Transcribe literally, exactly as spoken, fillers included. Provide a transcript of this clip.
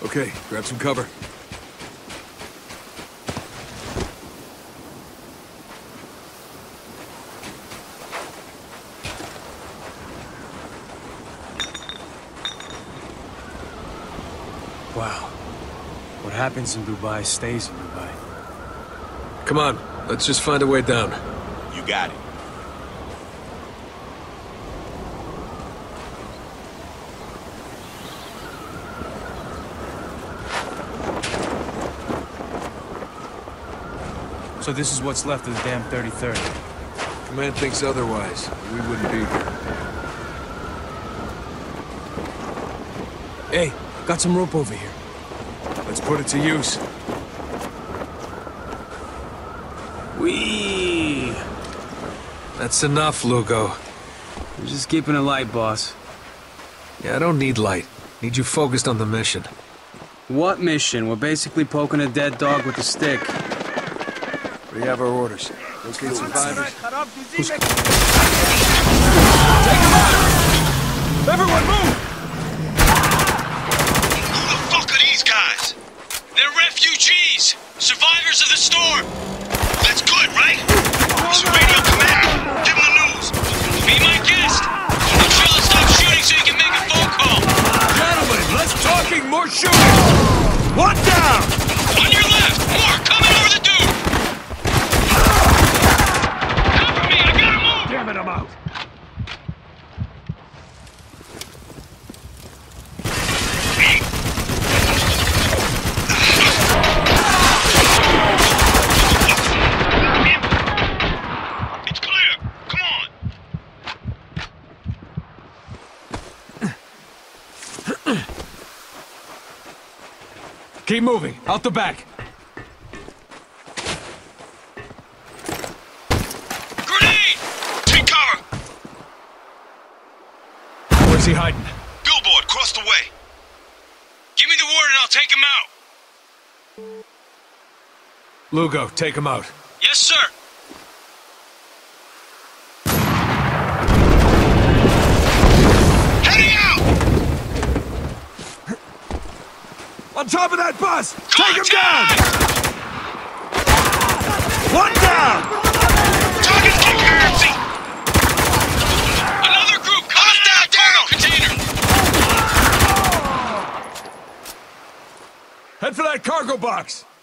Okay, grab some cover. Wow. What happens in Dubai stays in Dubai. Come on, let's just find a way down. You got it. So this is what's left of the damn thirty-third. Command thinks otherwise. We wouldn't be here. Hey, got some rope over here. Let's put it to use. Whee! That's enough, Lugo. We're just keeping it light, boss. Yeah, I don't need light. Need you focused on the mission. What mission? We're basically poking a dead dog with a stick. We have our orders. Locate survivors. Who's... Take them out! Everyone move! Who the fuck are these guys? They're refugees! Survivors of the storm! That's good, right? It's a radio command. Give them the news. Be my guest. The fella stop shooting so you can make a phone call. Gentlemen, less talking, more shooting! One down! On your left! More! Coming over the dude! Cover me! I gotta move! Damn it, I'm out! It's clear! Come on! Keep moving, out the back. Grenade! Take cover! Where's he hiding? Billboard, cross the way. Give me the word and I'll take him out. Lugo, take him out. Yes, sir. Heading out! On top of that bus! Take him Contact! down! One down! Target security! Another group coming out of the cargo container! Head for that cargo box!